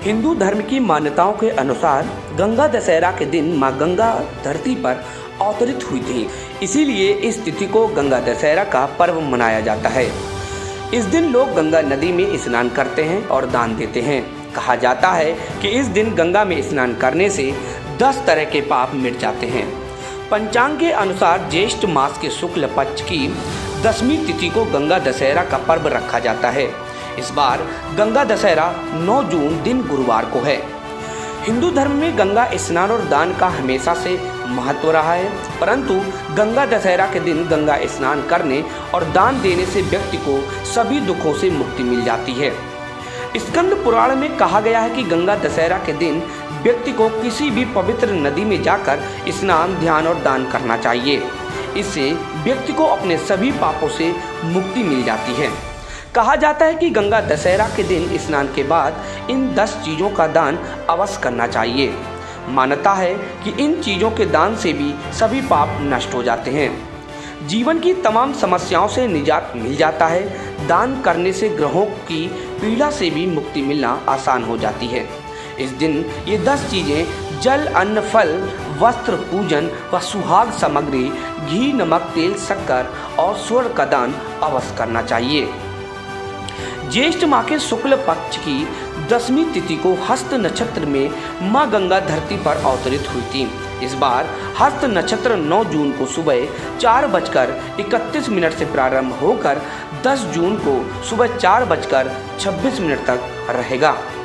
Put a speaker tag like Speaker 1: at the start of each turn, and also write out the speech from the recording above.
Speaker 1: हिंदू धर्म की मान्यताओं के अनुसार गंगा दशहरा के दिन मां गंगा धरती पर अवतरित हुई थी। इसीलिए इस तिथि को गंगा दशहरा का पर्व मनाया जाता है। इस दिन लोग गंगा नदी में स्नान करते हैं और दान देते हैं। कहा जाता है कि इस दिन गंगा में स्नान करने से 10 तरह के पाप मिट जाते हैं। पंचांग के अनुसार ज्येष्ठ मास के शुक्ल पक्ष की 10वीं तिथि को गंगा दशहरा का पर्व रखा जाता है। इस बार गंगा दशहरा 9 जून दिन गुरुवार को है। हिंदू धर्म में गंगा स्नान और दान का हमेशा से महत्व रहा है, परंतु गंगा दशहरा के दिन गंगा स्नान करने और दान देने से व्यक्ति को सभी दुखों से मुक्ति मिल जाती है। स्कंद पुराण में कहा गया है कि गंगा दशहरा के दिन व्यक्ति को किसी भी पवित्र नदी में जाकर स्नान, ध्यान और दान करना चाहिए। इससे व्यक्ति को अपने सभी पापों से मुक्ति मिल जाती है। कहा जाता है कि गंगा दशहरा के दिन स्नान के बाद इन 10 चीज़ों का दान अवश्य करना चाहिए। मान्यता है कि इन चीज़ों के दान से भी सभी पाप नष्ट हो जाते हैं। जीवन की तमाम समस्याओं से निजात मिल जाता है। दान करने से ग्रहों की पीड़ा से भी मुक्ति मिलना आसान हो जाती है। इस दिन ये 10 चीज़ें जल, अन्न, फल, वस्त्र, पूजन व सुहाग सामग्री, घी, नमक, तेल, शक्कर और स्वर्ण का दान अवश्य करना चाहिए। ज्येष्ठ माह के शुक्ल पक्ष की 10वीं तिथि को हस्त नक्षत्र में मां गंगा धरती पर अवतरित हुई थी। इस बार हस्त नक्षत्र 9 जून को सुबह 4:31 से प्रारंभ होकर 10 जून को सुबह 4:26 तक रहेगा।